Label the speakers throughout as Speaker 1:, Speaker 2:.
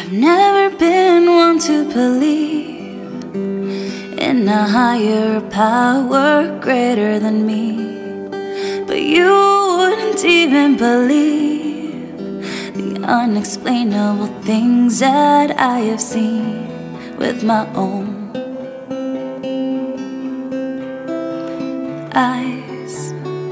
Speaker 1: I've never been one to believe in a higher power greater than me, but you wouldn't even believe the unexplainable things that I have seen with my own eyes.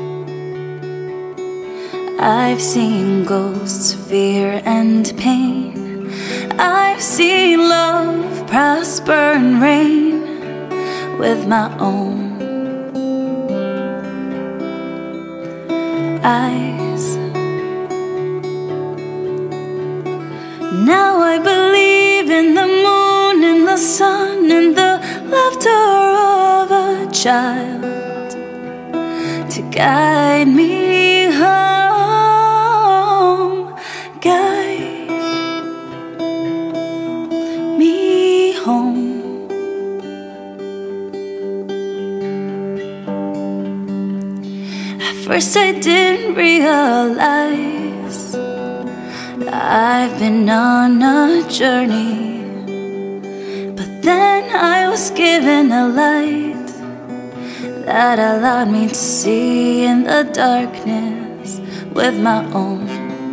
Speaker 1: I've seen ghosts, fear and pain. I've seen love prosper and reign with my own eyes. Now I believe in the moon, in the sun, in the laughter of a child to guide me home, guide me home. At first I didn't realize that I've been on a journey, but then I was given a light that allowed me to see in the darkness with my own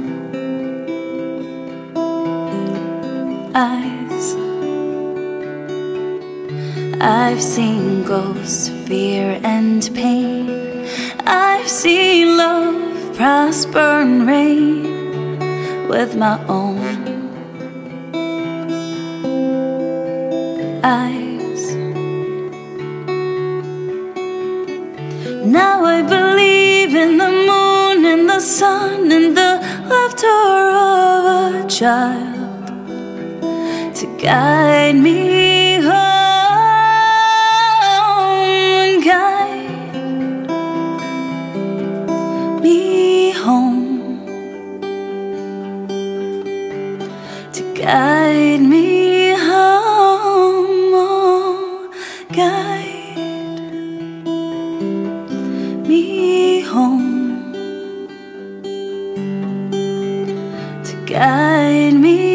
Speaker 1: eyes. I've seen ghosts, fear and pain. I've seen love prosper and reign with my own eyes. Now I believe in the moon, in the sun, in the laughter of a child to guide me home, guide me home, to guide me home, oh, guide me home, to guide me